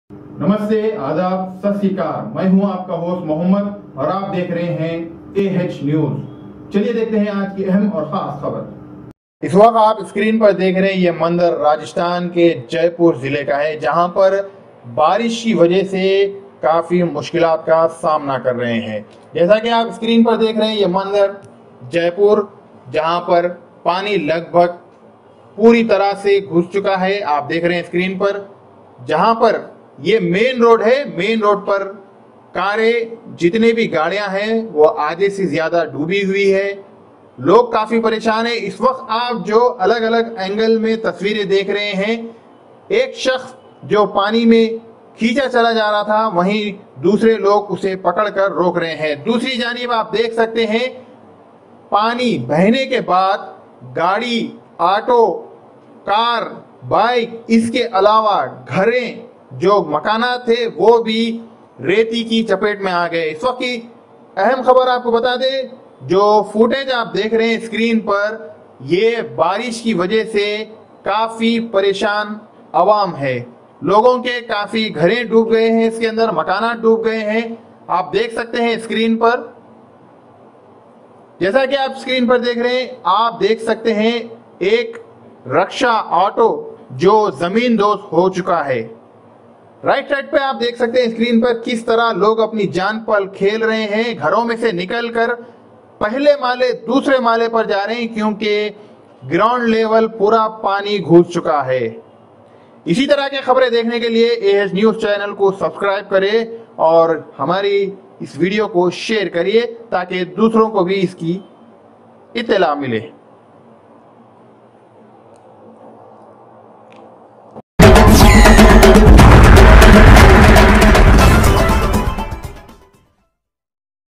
नमस्ते, आदाब, सत श्री अकाल। मैं हूं आपका होस्ट मोहम्मद और आप देख रहे हैं AH न्यूज। चलिए देखते हैं आज की अहम और खास खबर। इस वक्त आप स्क्रीन पर देख रहे हैं ये मंदिर राजस्थान के जयपुर जिले का है, जहां पर बारिश की वजह से काफी मुश्किलात का सामना कर रहे हैं। जैसा कि आप स्क्रीन पर देख रहे हैं ये मंदिर जयपुर, जहां पर पानी लगभग पूरी तरह से घुस चुका है। आप देख रहे हैं स्क्रीन पर, जहां पर ये मेन रोड है। मेन रोड पर कारें, जितने भी गाड़ियां हैं वो आधे से ज्यादा डूबी हुई है। लोग काफी परेशान है। इस वक्त आप जो अलग अलग एंगल में तस्वीरें देख रहे हैं, एक शख्स जो पानी में खींचा चला जा रहा था, वहीं दूसरे लोग उसे पकड़कर रोक रहे हैं। दूसरी जानिब आप देख सकते हैं पानी बहने के बाद गाड़ी, ऑटो, कार, बाइक, इसके अलावा घरें, जो मकानात थे वो भी रेती की चपेट में आ गए। इस वक्त की अहम खबर आपको बता दें, जो फुटेज आप देख रहे हैं स्क्रीन पर, ये बारिश की वजह से काफी परेशान आवाम है। लोगों के काफी घरें डूब गए हैं, इसके अंदर मकानात डूब गए हैं। आप देख सकते हैं स्क्रीन पर, जैसा कि आप स्क्रीन पर देख रहे हैं, आप देख सकते हैं एक रक्षा ऑटो जो जमीन दोज हो चुका है। राइट साइड पे आप देख सकते हैं स्क्रीन पर किस तरह लोग अपनी जान पर खेल रहे हैं। घरों में से निकलकर पहले माले, दूसरे माले पर जा रहे हैं, क्योंकि ग्राउंड लेवल पूरा पानी घुस चुका है। इसी तरह की खबरें देखने के लिए AH न्यूज चैनल को सब्सक्राइब करें और हमारी इस वीडियो को शेयर करिए, ताकि दूसरों को भी इसकी इत्तला मिले।